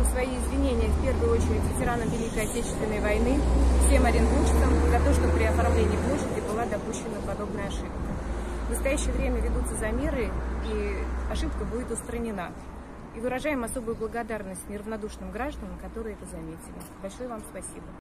приношу свои извинения в первую очередь ветеранам Великой Отечественной войны, всем оренбуржцам за то, что при оформлении площади была допущена подобная ошибка. В настоящее время ведутся замеры, и ошибка будет устранена. И выражаем особую благодарность неравнодушным гражданам, которые это заметили. Большое вам спасибо.